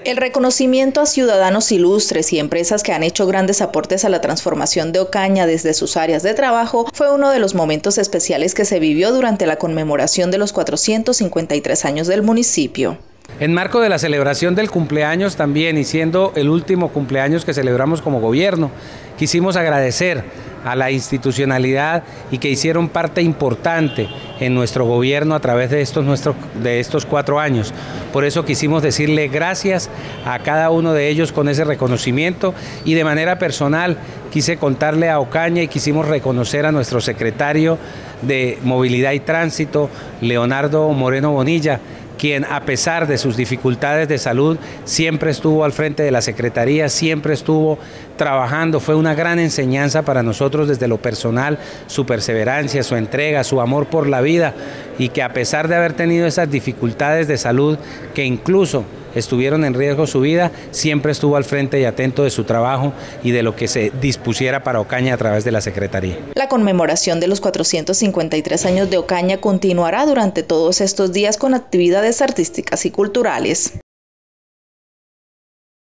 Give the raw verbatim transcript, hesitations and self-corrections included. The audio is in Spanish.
El reconocimiento a ciudadanos ilustres y empresas que han hecho grandes aportes a la transformación de Ocaña desde sus áreas de trabajo fue uno de los momentos especiales que se vivió durante la conmemoración de los cuatrocientos cincuenta y tres años del municipio. En marco de la celebración del cumpleaños también, y siendo el último cumpleaños que celebramos como gobierno, quisimos agradecer a la institucionalidad y que hicieron parte importante en nuestro gobierno a través de estos, nuestros, de estos cuatro años. Por eso quisimos decirle gracias a cada uno de ellos con ese reconocimiento, y de manera personal quise contarle a Ocaña y quisimos reconocer a nuestro secretario de Movilidad y Tránsito, Leonardo Moreno Bonilla, quien a pesar de sus dificultades de salud siempre estuvo al frente de la Secretaría, siempre estuvo trabajando. Fue una gran enseñanza para nosotros desde lo personal, su perseverancia, su entrega, su amor por la vida, y que a pesar de haber tenido esas dificultades de salud que incluso estuvieron en riesgo su vida, siempre estuvo al frente y atento de su trabajo y de lo que se dispusiera para Ocaña a través de la Secretaría. La conmemoración de los cuatrocientos cincuenta y tres años de Ocaña continuará durante todos estos días con actividades artísticas y culturales.